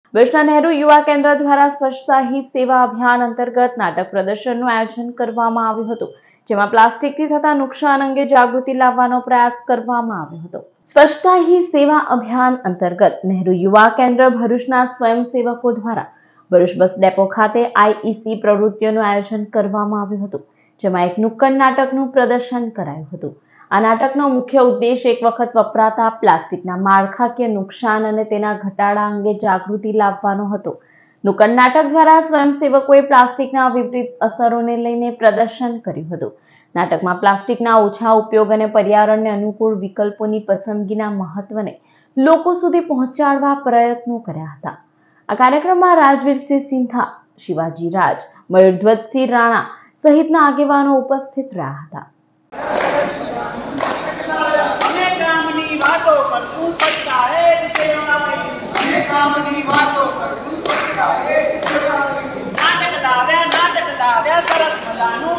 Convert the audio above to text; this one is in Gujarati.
ભરૂચના નહેરુ યુવા કેન્દ્ર દ્વારા સ્વચ્છતા હી સેવા અભિયાન અંતર્ગત નાટક પ્રદર્શનનું આયોજન કરવામાં આવ્યું હતું, જેમાં પ્લાસ્ટિકથી થતા નુકસાન અંગે જાગૃતિ લાવવાનો પ્રયાસ કરવામાં આવ્યો હતો। સ્વચ્છતા હી સેવા અભિયાન અંતર્ગત નહેરુ યુવા કેન્દ્ર ભરૂચના સ્વયંસેવકો દ્વારા ભરૂચ બસ ડેપો ખાતે IEC પ્રવૃત્તિઓનું આયોજન કરવામાં આવ્યું હતું, જેમાં એક નુક્કડ નાટકનું પ્રદર્શન કરાયું હતું। આ નાટકનો મુખ્ય ઉદ્દેશ એક વખત વપરાતા પ્લાસ્ટિકના માળખાકીય નુકસાન અને તેના ઘટાડા અંગે જાગૃતિ લાવવાનો હતો। નુક્કડ નાટક દ્વારા સ્વયંસેવકોએ પ્લાસ્ટિકના વિપરીત અસરોને લઈને પ્રદર્શન કર્યું હતું। નાટકમાં પ્લાસ્ટિકના ઓછા ઉપયોગ અને પર્યાવરણને અનુકૂળ વિકલ્પોની પસંદગીના મહત્વને લોકો સુધી પહોંચાડવા પ્રયત્નો કર્યા હતા। આ કાર્યક્રમમાં રાજવીરસિંહ સિંધા, શિવાજી રાજ, મયુરધ્વજસિંહ રાણા સહિતના આગેવાનો ઉપસ્થિત રહ્યા હતા। નાટક લાવ્યા સરસ મજાનું